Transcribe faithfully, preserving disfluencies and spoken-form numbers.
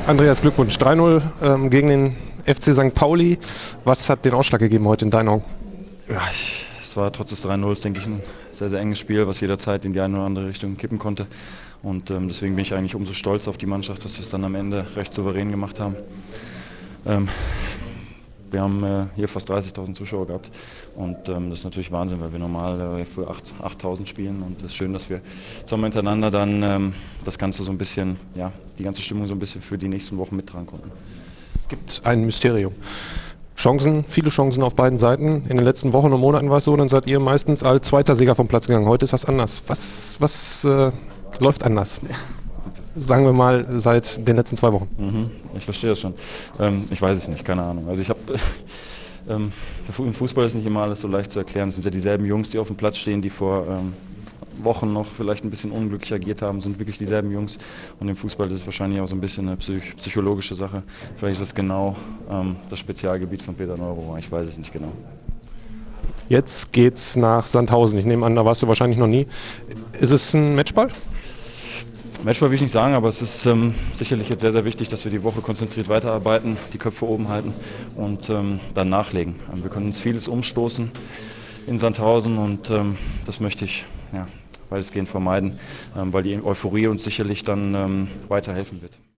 Andreas, Glückwunsch. drei null ähm, gegen den F C Sankt Pauli. Was hat den Ausschlag gegeben heute in deinen Augen? Ja, ich, es war trotz des drei null, denke ich, ein sehr, sehr enges Spiel, was jederzeit in die eine oder andere Richtung kippen konnte. Und ähm, deswegen bin ich eigentlich umso stolz auf die Mannschaft, dass wir es dann am Ende recht souverän gemacht haben. Ähm, wir haben äh, hier fast dreißigtausend Zuschauer gehabt und ähm, das ist natürlich Wahnsinn, weil wir normal äh, für achttausend spielen, und es ist schön, dass wir zusammen hintereinander dann ähm, das Ganze so ein bisschen, ja, die ganze Stimmung so ein bisschen für die nächsten Wochen mittragen konnten. Es gibt ein Mysterium. Chancen, viele Chancen auf beiden Seiten. In den letzten Wochen und Monaten war es so, dann seid ihr meistens als zweiter Sieger vom Platz gegangen. Heute ist das anders. Was, was äh, läuft anders? Sagen wir mal seit den letzten zwei Wochen. Mhm, ich verstehe das schon. Ähm, ich weiß es nicht, keine Ahnung. Also ich habe ähm, im Fußball ist nicht immer alles so leicht zu erklären. Es sind ja dieselben Jungs, die auf dem Platz stehen, die vor ähm, Wochen noch vielleicht ein bisschen unglücklich agiert haben, sind wirklich dieselben Jungs. Und im Fußball ist es wahrscheinlich auch so ein bisschen eine psych psychologische Sache. Vielleicht ist das genau ähm, das Spezialgebiet von Peter Neururer. Ich weiß es nicht genau. Jetzt geht's nach Sandhausen. Ich nehme an, da warst du wahrscheinlich noch nie. Ist es ein Matchball? Matchball will ich nicht sagen, aber es ist ähm, sicherlich jetzt sehr, sehr wichtig, dass wir die Woche konzentriert weiterarbeiten, die Köpfe oben halten und ähm, dann nachlegen. Ähm, wir können uns vieles umstoßen in Sandhausen, und ähm, das möchte ich ja, weitestgehend vermeiden, ähm, weil die Euphorie uns sicherlich dann ähm, weiterhelfen wird.